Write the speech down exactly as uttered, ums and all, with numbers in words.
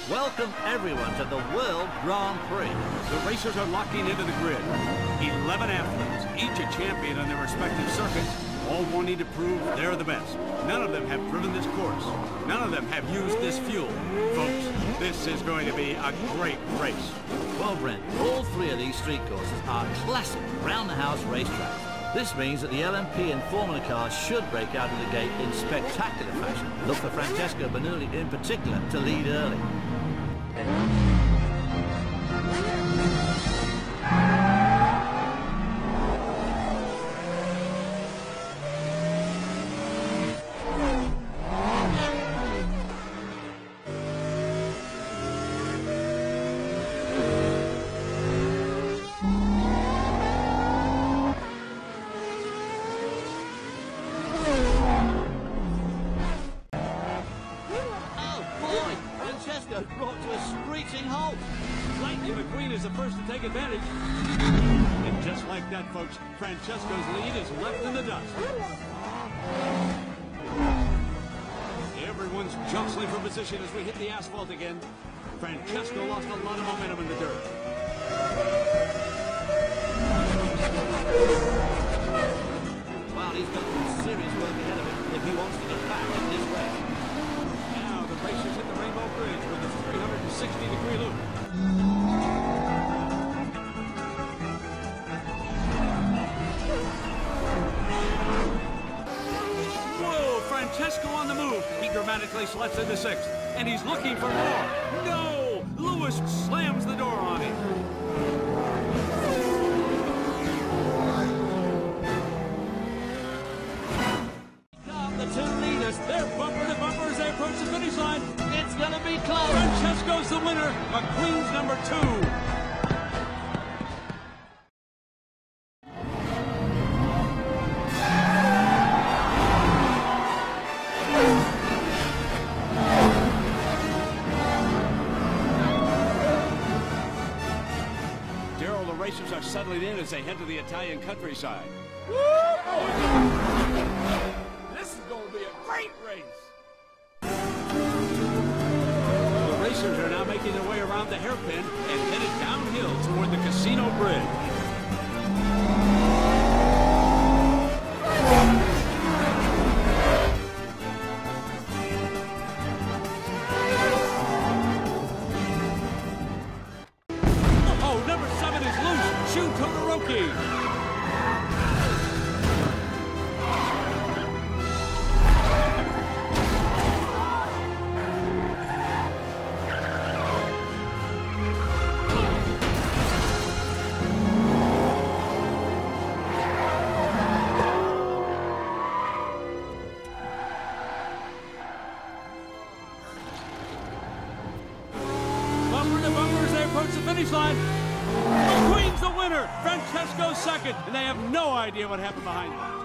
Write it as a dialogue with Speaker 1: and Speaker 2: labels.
Speaker 1: Welcome everyone to the World Grand Prix.
Speaker 2: The racers are locking into the grid. eleven athletes, each a champion on their respective circuits, all wanting to prove they're the best. None of them have driven this course. None of them have used this fuel. Folks, this is going to be a great race.
Speaker 1: Well, Brent, all three of these street courses are classic round-the-house racetracks. This means that the L M P and Formula cars should break out of the gate in spectacular fashion. Look for Francesco Bernoulli in particular to lead early.
Speaker 3: Brought to a screeching halt.
Speaker 2: Lightning McQueen is the first to take advantage. And just like that, folks, Francesco's lead is left in the dust. Everyone's jostling for position as we hit the asphalt again. Francesco lost a lot of momentum in the dirt.
Speaker 1: Wow, he's got some serious work ahead of him if he wants to get back in this race.
Speaker 2: Now the racers hit the Rainbow Bridge with a three hundred sixty degree loop. Whoa, Francesco on the move. He dramatically slips into sixth, and he's looking for more. No! Lewis slams the door on him.
Speaker 3: The two leaders,
Speaker 2: They're bumper to bumper as they approach the finish line.
Speaker 3: it's gonna be close.
Speaker 2: Francesco's the winner. McQueen's number two. Daryl, the racers are settling in as they head to the Italian countryside. This is going to be a great race. The racers are now making their way around the hairpin and headed downhill toward the Casino Bridge. Oh, number seven is loose. Shu Todoroki. Bumper to bumper as they approach the finish line. McQueen's the winner. Francesco's second, and they have no idea what happened behind them.